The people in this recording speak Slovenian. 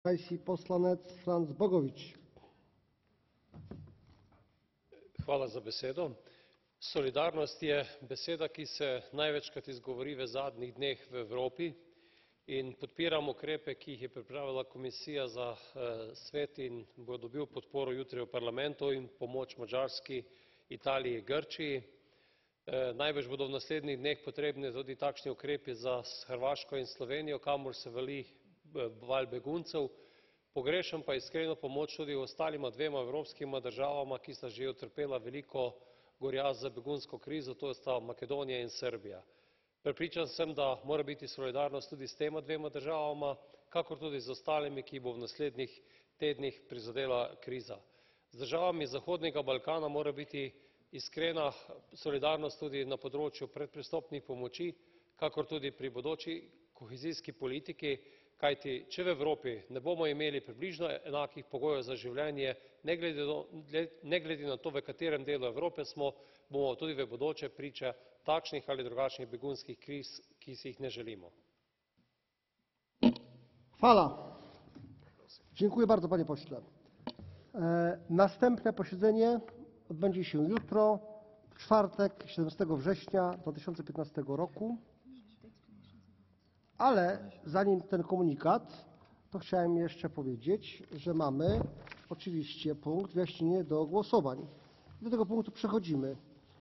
Poslanec Franc Bogovič. Hvala za besedo. Solidarnost je beseda, ki se največkrat izgovori v zadnjih dneh v Evropi, in podpiram ukrepe, ki jih je pripravila Komisija za svet in bo dobil podporo jutri v parlamentu, in pomoč Madžarski, Italiji, Grčiji. Najbrž bodo v naslednjih dneh potrebni tudi takšni ukrepi za Hrvaško in Slovenijo, kamor se vali val beguncev. Pogrešam pa iskreno pomoč tudi ostalima dvema evropskima državama, ki sta že utrpela veliko gorja z begunsko krizo, to sta Makedonija in Srbija. Prepričan sem, da mora biti solidarnost tudi s tema dvema državama, kakor tudi z ostalimi, ki jih bo v naslednjih tednih prizadela kriza. Z državami Zahodnega Balkana mora biti iskrena solidarnost tudi na področju predpristopnih pomoči, kakor tudi pri bodoči kohezijski politiki, kajti če v Evropi ne bomo imeli približno enakih pogojev za življenje, ne glede na to, v katerem delu Evrope smo, bomo tudi v bodoče priča takšnih ali drugačnih begunskih kriz, ki si jih ne želimo. Hvala. Dziękuję bardzo, panie pośle. Następne posiedzenie odbędzie się jutro, w czwartek, 17 września 2015 roku. Ale zanim ten komunikat, to chciałem jeszcze powiedzieć, że mamy oczywiście punkt wyjaśnienie do głosowań. Do tego punktu przechodzimy.